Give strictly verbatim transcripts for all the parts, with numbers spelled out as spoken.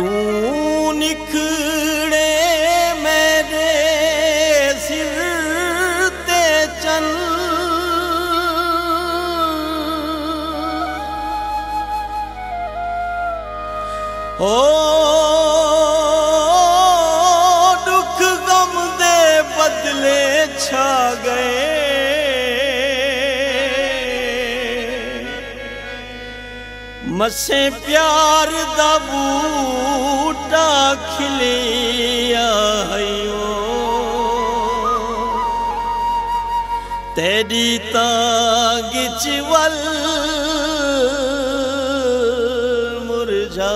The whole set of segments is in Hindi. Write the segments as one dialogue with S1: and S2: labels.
S1: तू निखड़े मेरे सिर ते चल, ओ दुख गम दे बदले छा गए, मसे प्यार दा बूटा खिलिया है, तेरी तागिच वल मुरझा,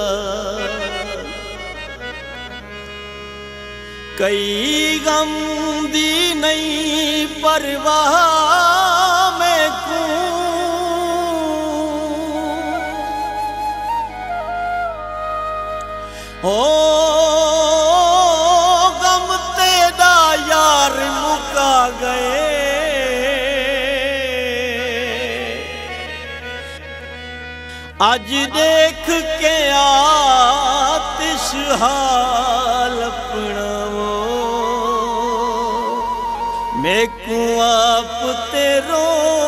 S1: कई गम दी नहीं परवाह में को, ओ गम तेरा यार मुका गए, आज देख के आतिश हाल अपना वो, मैं को आप तेरो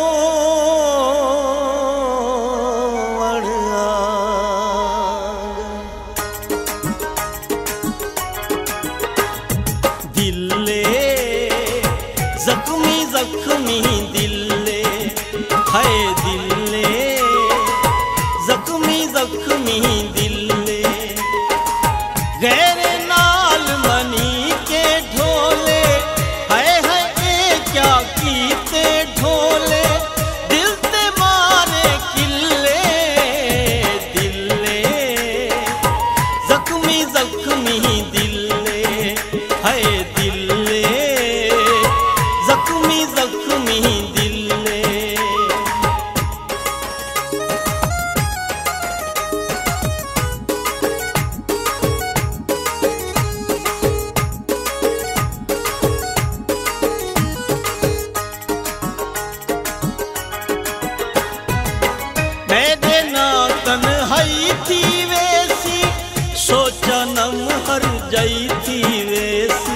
S1: जख्मी जख्मी दिले, हाय दिले जख्मी जख्मी दिले, गैर नाल मनी के ढोले, हाय हाय क्या कीते ढोले, दिल ते मारे किले, दिले जख्मी जख्मी दिले, हाय दिले जख्मी जख्मी दिले। मेरे ना तन्हाई थी वैसी, सोचा नम हर जाई थी वैसी,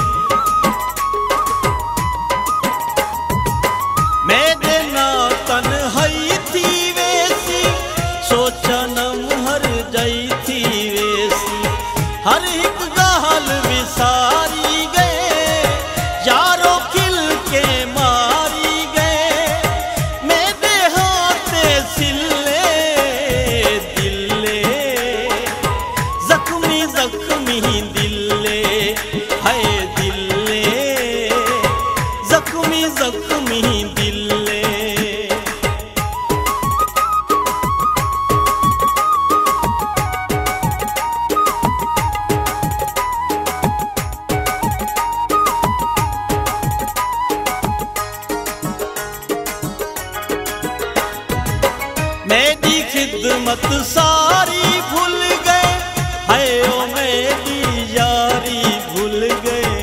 S1: मेरे ना तन्हाई थी वैसी, सोचा नम हर जाई थी वैसी, हर एक गाल विसारी गए, यारों खिल के मारी गए, मेरे हाथे सिले, दिले जख्मी जख्मी दिले, हाय दिले जख्मी जख्मी दिले। मेरी खिदमत सारी भूल गए, हाय ओ मेरी यारी भूल गए,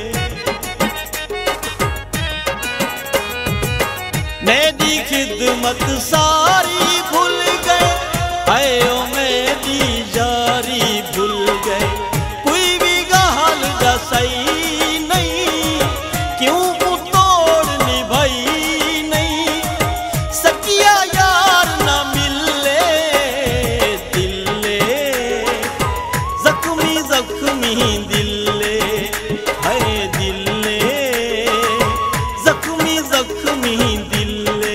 S1: मेरी खिदमत सारी भूल गए, हाय ओ मेरी यारी भूल गए, कोई भी गाल जा सही नहीं, क्यों तोड़ निभाई नहीं, सकिया यार ना मिले, दिले जख्मी जख्मी दिले, हाय दिले जख्मी जख्मी दिले।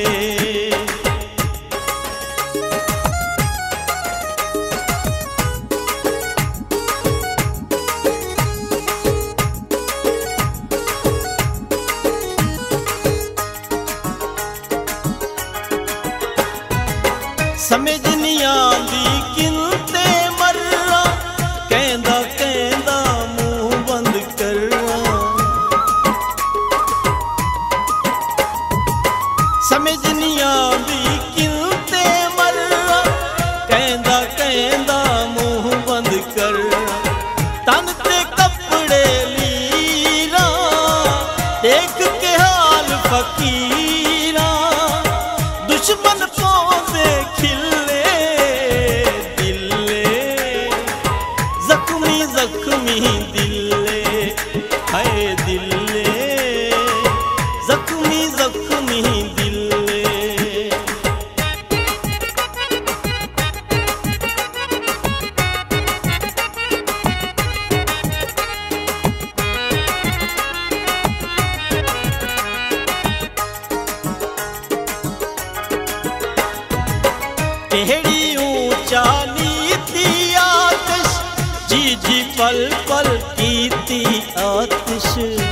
S1: समझ नहीं आंदी किनते मरना, कहंदा कहंदा मुंह बंद करना, समझ नहीं आंदी किनते मरना, कहंदा कहंदा मुंह बंद करना, तन ते कपड़े लीरा, देख के हाल फकीरा, दुश्मन पौधे खिले, दिले जख्मी टेढ़ी ऊंचा नीति आतिश, जी जी पल पल कीती आतिश।